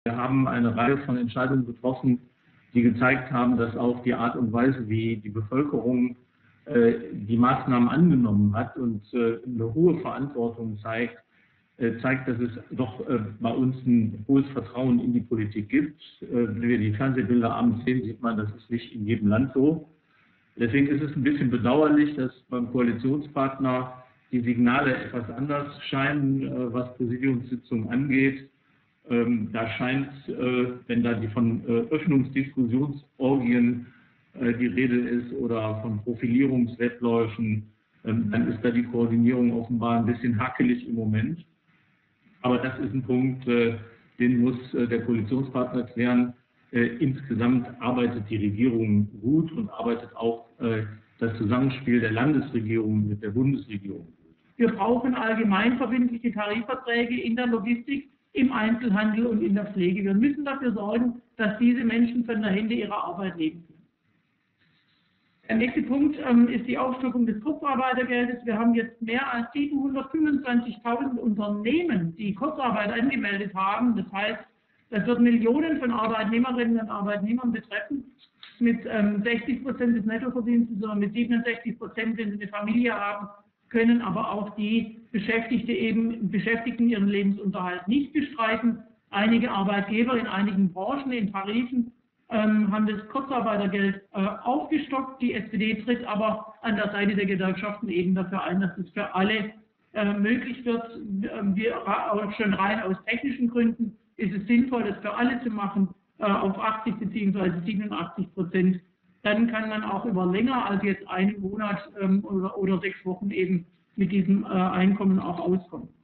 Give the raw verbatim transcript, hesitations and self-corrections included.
Wir haben eine Reihe von Entscheidungen getroffen, die gezeigt haben, dass auch die Art und Weise, wie die Bevölkerung äh, die Maßnahmen angenommen hat und äh, eine hohe Verantwortung zeigt, äh, zeigt, dass es doch äh, bei uns ein hohes Vertrauen in die Politik gibt. Äh, wenn wir die Fernsehbilder abends sehen, sieht man, das ist nicht in jedem Land so. Deswegen ist es ein bisschen bedauerlich, dass beim Koalitionspartner die Signale etwas anders scheinen, äh, was Präsidiumssitzungen angeht. Ähm, da scheint, äh, wenn da die von äh, Öffnungsdiskussionsorgien äh, die Rede ist oder von Profilierungswettläufen, ähm, dann ist da die Koordinierung offenbar ein bisschen hakelig im Moment. Aber das ist ein Punkt, äh, den muss äh, der Koalitionspartner klären. Äh, insgesamt arbeitet die Regierung gut und arbeitet auch äh, das Zusammenspiel der Landesregierung mit der Bundesregierung. Wir brauchen allgemeinverbindliche Tarifverträge in der Logistik, im Einzelhandel und in der Pflege. Wir müssen dafür sorgen, dass diese Menschen von der Hände ihrer Arbeit leben können. Der nächste Punkt ähm, ist die Aufstockung des Kurzarbeitergeldes. Wir haben jetzt mehr als siebenhundertfünfundzwanzigtausend Unternehmen, die Kurzarbeit angemeldet haben. Das heißt, das wird Millionen von Arbeitnehmerinnen und Arbeitnehmern betreffen. Mit ähm, sechzig Prozent des Nettoverdienstes, sondern mit siebenundsechzig Prozent, wenn sie eine Familie haben, können aber auch die Beschäftigte eben, Beschäftigten ihren Lebensunterhalt nicht bestreiten. Einige Arbeitgeber in einigen Branchen, in Tarifen, ähm, haben das Kurzarbeitergeld äh, aufgestockt. Die S P D tritt aber an der Seite der Gewerkschaften eben dafür ein, dass es für alle äh, möglich wird. Wir, auch schon rein aus technischen Gründen ist es sinnvoll, das für alle zu machen, äh, auf achtzig bzw. siebenundachtzig Prozent. Dann kann man auch über länger als jetzt einen Monat ähm, oder, oder sechs Wochen eben mit diesem äh, Einkommen auch auskommen.